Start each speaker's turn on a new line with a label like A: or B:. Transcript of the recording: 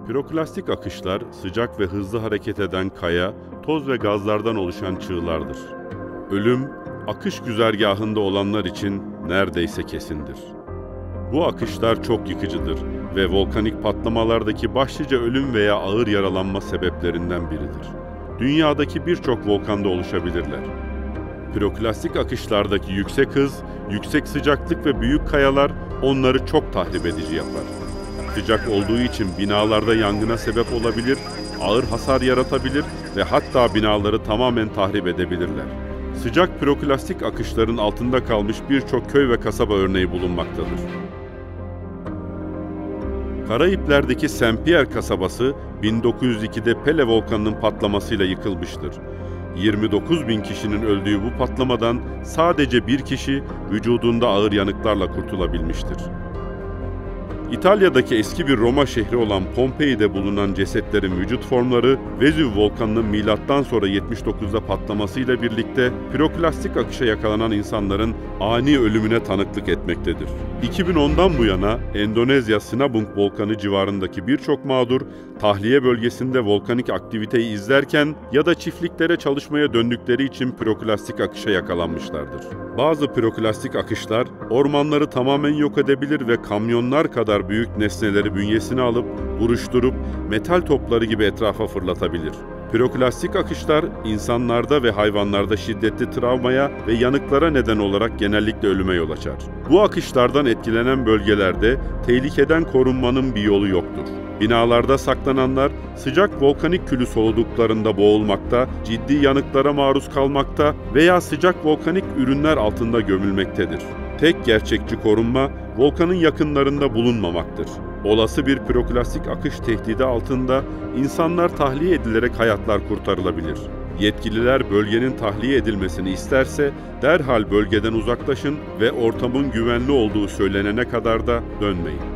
A: Piroklastik akışlar, sıcak ve hızlı hareket eden kaya, toz ve gazlardan oluşan çığlardır. Ölüm, akış güzergahında olanlar için neredeyse kesindir. Bu akışlar çok yıkıcıdır ve volkanik patlamalardaki başlıca ölüm veya ağır yaralanma sebeplerinden biridir. Dünyadaki birçok volkanda oluşabilirler. Piroklastik akışlardaki yüksek hız, yüksek sıcaklık ve büyük kayalar onları çok tahrip edici yapar. Sıcak olduğu için binalarda yangına sebep olabilir, ağır hasar yaratabilir ve hatta binaları tamamen tahrip edebilirler. Sıcak piroklastik akışların altında kalmış birçok köy ve kasaba örneği bulunmaktadır. Karayipler'deki Saint-Pierre kasabası 1902'de Pele volkanının patlamasıyla yıkılmıştır. 29.000 kişinin öldüğü bu patlamadan sadece bir kişi vücudunda ağır yanıklarla kurtulabilmiştir. İtalya'daki eski bir Roma şehri olan Pompei'de bulunan cesetlerin vücut formları Vezüv volkanının milattan sonra 79'da patlamasıyla birlikte piroklastik akışa yakalanan insanların ani ölümüne tanıklık etmektedir. 2010'dan bu yana Endonezya Sinabung volkanı civarındaki birçok mağdur tahliye bölgesinde volkanik aktiviteyi izlerken ya da çiftliklere çalışmaya döndükleri için piroklastik akışa yakalanmışlardır. Bazı piroklastik akışlar ormanları tamamen yok edebilir ve kamyonlar kadar büyük nesneleri bünyesine alıp buruşturup metal topları gibi etrafa fırlatabilir. Piroklastik akışlar insanlarda ve hayvanlarda şiddetli travmaya ve yanıklara neden olarak genellikle ölüme yol açar. Bu akışlardan etkilenen bölgelerde tehlikeden korunmanın bir yolu yoktur. Binalarda saklananlar sıcak volkanik külü soluduklarında boğulmakta, ciddi yanıklara maruz kalmakta veya sıcak volkanik ürünler altında gömülmektedir. Tek gerçekçi korunma, volkanın yakınlarında bulunmamaktır. Olası bir piroklastik akış tehdidi altında insanlar tahliye edilerek hayatlar kurtarılabilir. Yetkililer bölgenin tahliye edilmesini isterse derhal bölgeden uzaklaşın ve ortamın güvenli olduğu söylenene kadar da dönmeyin.